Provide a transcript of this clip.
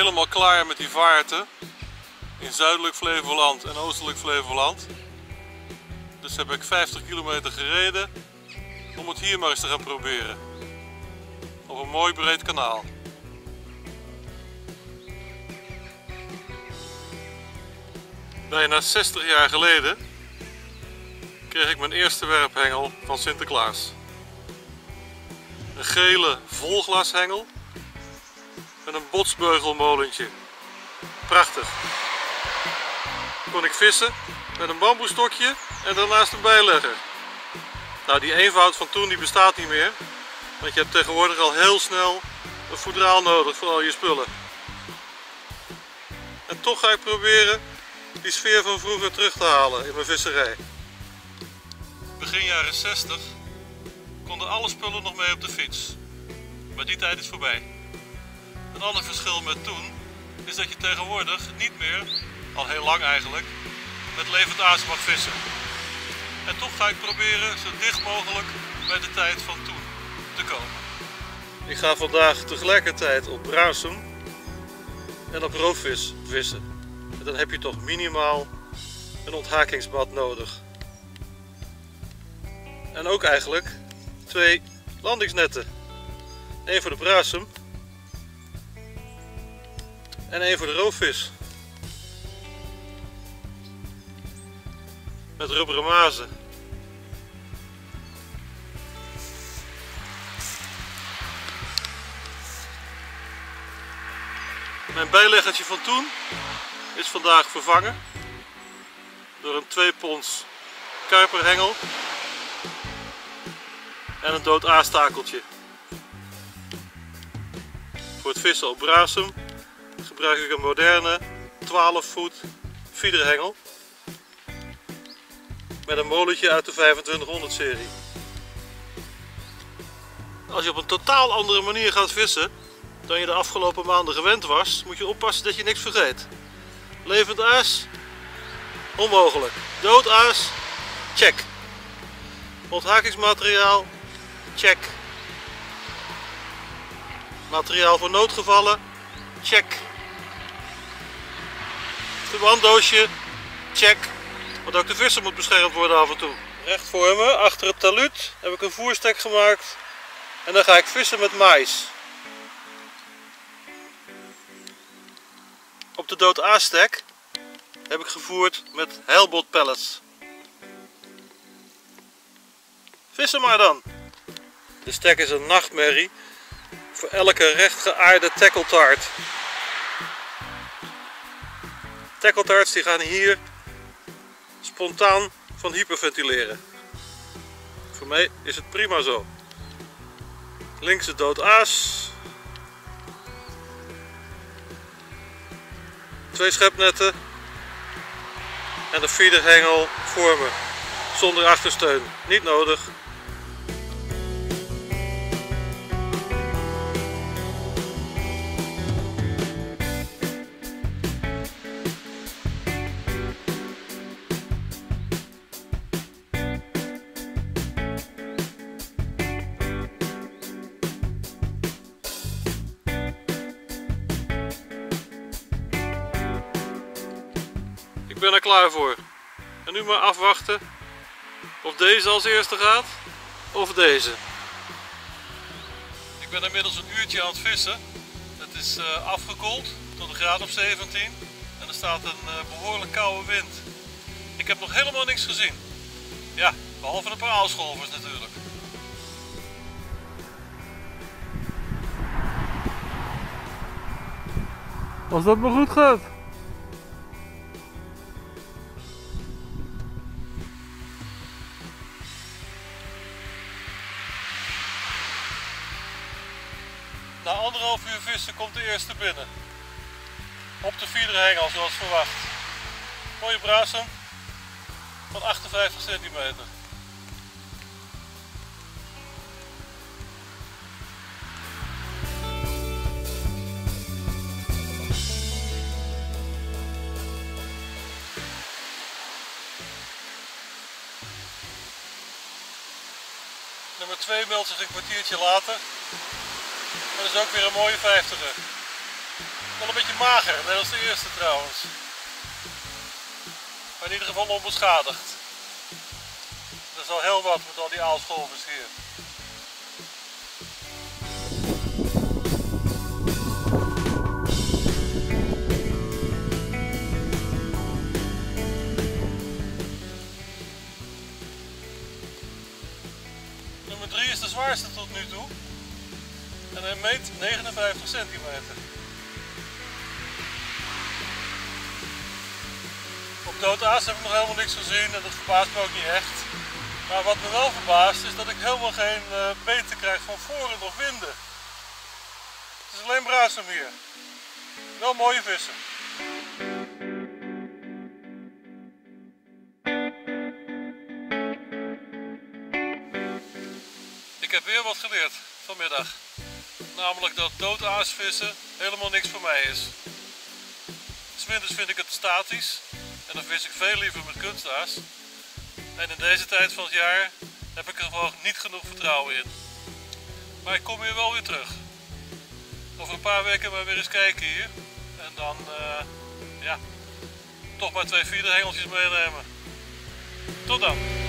helemaal klaar met die vaarten in zuidelijk Flevoland en oostelijk Flevoland. Dus heb ik 50 kilometer gereden om het hier maar eens te gaan proberen. Op een mooi breed kanaal. Bijna 60 jaar geleden kreeg ik mijn eerste werphengel van Sinterklaas. Een gele volglashengel met een botsbeugelmolentje. Prachtig. Kon ik vissen met een bamboestokje en daarnaast een bijlegger. Nou, die eenvoud van toen die bestaat niet meer, want je hebt tegenwoordig al heel snel een voedraal nodig voor al je spullen. En toch ga ik proberen die sfeer van vroeger terug te halen in mijn visserij. Begin jaren 60 konden alle spullen nog mee op de fiets. Maar die tijd is voorbij. Een ander verschil met toen is dat je tegenwoordig niet meer, al heel lang eigenlijk, met levend aas mag vissen. En toch ga ik proberen zo dicht mogelijk bij de tijd van toen te komen. Ik ga vandaag tegelijkertijd op braamsum en op roofvis vissen. En dan heb je toch minimaal een onthakingsbad nodig. En ook eigenlijk 2 landingsnetten. 1 voor de braamsum en 1 voor de roofvis. Met rubberen mazen. Mijn bijleggertje van toen is vandaag vervangen door een 2 pons kuiperhengel en een dood aastakeltje. Voor het vissen op braamsum gebruik ik een moderne 12 voet feederhengel met een molentje uit de 2500 serie. Als je op een totaal andere manier gaat vissen dan je de afgelopen maanden gewend was, moet je oppassen dat je niks vergeet. Levend aas? Onmogelijk. Dood aas? Check. Onthakingsmateriaal? Check. Materiaal voor noodgevallen? Check. Verbanddoosje? Check. Want ook de visser moet beschermd worden af en toe. Recht voor me, achter het talud, heb ik een voerstek gemaakt. En dan ga ik vissen met mais. Op de dood aastek heb ik gevoerd met heilbot pellets. Vissen maar dan! De stek is een nachtmerrie voor elke rechtgeaarde tackletart. Tackletarts die gaan hier spontaan van hyperventileren. Voor mij is het prima zo. Links het dood aas. 2 schepnetten en de feederhengel voor me, zonder achtersteun, niet nodig. Ik ben er klaar voor. En nu maar afwachten of deze als eerste gaat of deze. Ik ben inmiddels een uurtje aan het vissen. Het is afgekoeld tot een graad of 17 en er staat een behoorlijk koude wind. Ik heb nog helemaal niks gezien. Ja, behalve een paar aalscholvers natuurlijk. Als dat maar goed gaat. Na 1,5 uur vissen komt de eerste binnen. Op de feederhengel zoals verwacht. Mooie braamsum van 58 centimeter. Nummer 2 meldt zich een kwartiertje later. Dat is ook weer een mooie 50er. Wel een beetje mager, net als de eerste trouwens. Maar in ieder geval onbeschadigd. Dat is al heel wat met al die aalscholvers hier. Nummer 3 is de zwaarste tot nu toe. En hij meet 59 centimeter. Op dood aas heb ik nog helemaal niks gezien en dat verbaast me ook niet echt. Maar wat me wel verbaast is dat ik helemaal geen beten krijg van voren of winden. Het is alleen bruisem hier. Wel mooie vissen. Ik heb weer wat geleerd vanmiddag. Namelijk dat doodaasvissen helemaal niks voor mij is. 'S Winters vind ik het statisch en dan vis ik veel liever met kunstaas. En in deze tijd van het jaar heb ik er gewoon niet genoeg vertrouwen in. Maar ik kom hier wel weer terug. Over een paar weken maar weer eens kijken hier. En dan, ja, toch maar 2 4 hengeltjes meenemen. Tot dan!